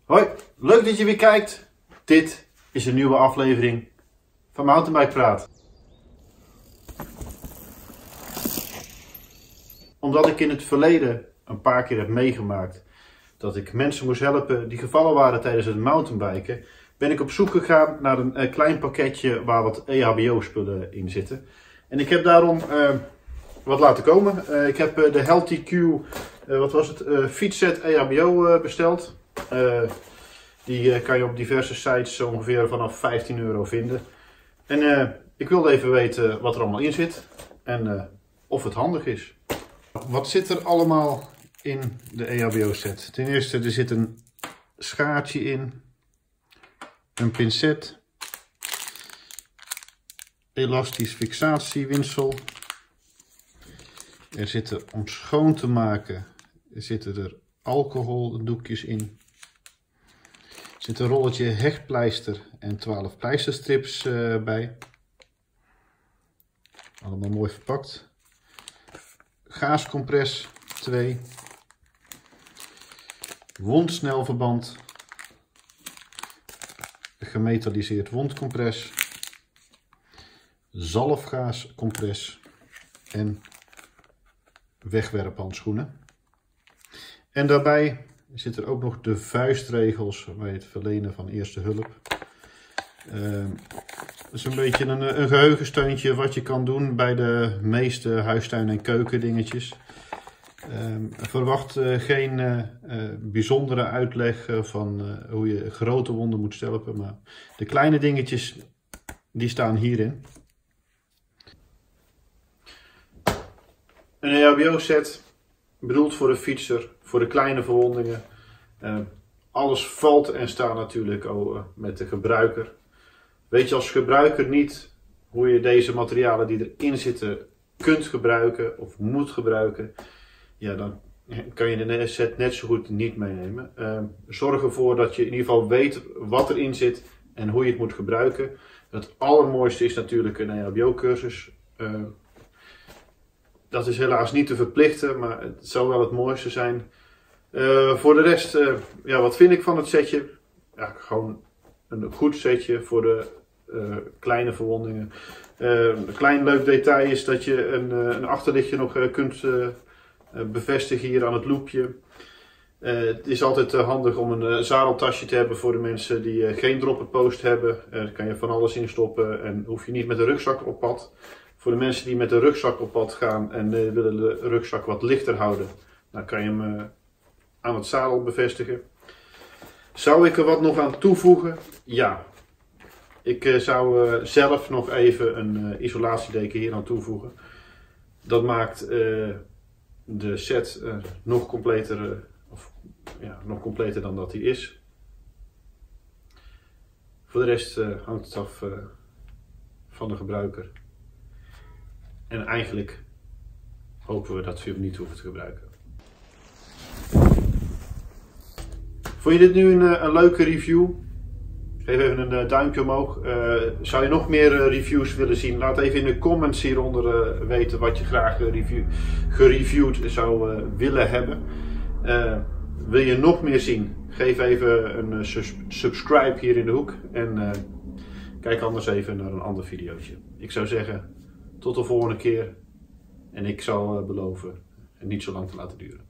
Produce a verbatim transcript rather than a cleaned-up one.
Hoi, leuk dat je weer kijkt. Dit is een nieuwe aflevering van Mountainbike Praat. Omdat ik in het verleden een paar keer heb meegemaakt dat ik mensen moest helpen die gevallen waren tijdens het mountainbiken, ben ik op zoek gegaan naar een, een klein pakketje waar wat E H B O spullen in zitten. En ik heb daarom uh, wat laten komen. Uh, ik heb uh, de Healthy Q, uh, wat was het, uh, fietsset E H B O uh, besteld. Uh, die uh, kan je op diverse sites zo ongeveer vanaf vijftien euro vinden. En uh, ik wilde even weten wat er allemaal in zit en uh, of het handig is. Wat zit er allemaal in de E H B O set? Ten eerste, er zit een schaartje in, een pincet, elastisch fixatiewindsel. Er zitten, om schoon te maken, er zitten er alcoholdoekjes in. Er zit een rolletje hechtpleister en twaalf pleisterstrips uh, bij. Allemaal mooi verpakt. Gaascompress twee. Wondsnelverband. Gemetalliseerd wondcompress. Zalfgaascompress. En wegwerphandschoenen. En daarbij zit er ook nog de vuistregels bij het verlenen van eerste hulp. Uh, dat is een beetje een, een geheugensteuntje wat je kan doen bij de meeste huistuin- en keukendingetjes. Uh, verwacht uh, geen uh, uh, bijzondere uitleg uh, van uh, hoe je grote wonden moet stelpen, maar de kleine dingetjes die staan hierin. Een E H B O set, bedoeld voor de fietser, voor de kleine verwondingen. Uh, alles valt en staat natuurlijk ook uh, met de gebruiker. Weet je als gebruiker niet hoe je deze materialen die erin zitten kunt gebruiken of moet gebruiken, ja, dan kan je de set net zo goed niet meenemen. Uh, zorg ervoor dat je in ieder geval weet wat erin zit en hoe je het moet gebruiken. Het allermooiste is natuurlijk een E H B O cursus. Uh, dat is helaas niet te verplichten, maar het zou wel het mooiste zijn. Uh, voor de rest, uh, ja, wat vind ik van het setje? Ja, gewoon een goed setje voor de uh, kleine verwondingen. Uh, een klein leuk detail is dat je een, uh, een achterlichtje nog uh, kunt uh, bevestigen hier aan het loopje. Uh, het is altijd uh, handig om een uh, zadeltasje te hebben voor de mensen die uh, geen dropperpost hebben. Uh, daar kan je van alles in stoppen en hoef je niet met een rugzak op pad. Voor de mensen die met een rugzak op pad gaan en uh, willen de rugzak wat lichter houden, dan kan je hem uh, aan het zadel bevestigen. Zou ik er wat nog aan toevoegen? Ja. Ik uh, zou uh, zelf nog even een uh, isolatiedeken hier aan toevoegen. Dat maakt uh, de set uh, nog completer, uh, of, ja, nog completer dan dat die is. Voor de rest uh, hangt het af uh, van de gebruiker. En eigenlijk hopen we dat we hem niet hoeven te gebruiken. Vond je dit nu een, een leuke review? Geef even een duimpje omhoog. Uh, zou je nog meer uh, reviews willen zien? Laat even in de comments hieronder uh, weten wat je graag uh, review, gereviewd zou uh, willen hebben. Uh, wil je nog meer zien? Geef even een uh, sus subscribe hier in de hoek. En uh, kijk anders even naar een ander videootje. Ik zou zeggen, tot de volgende keer. En ik zal uh, beloven het niet zo lang te laten duren.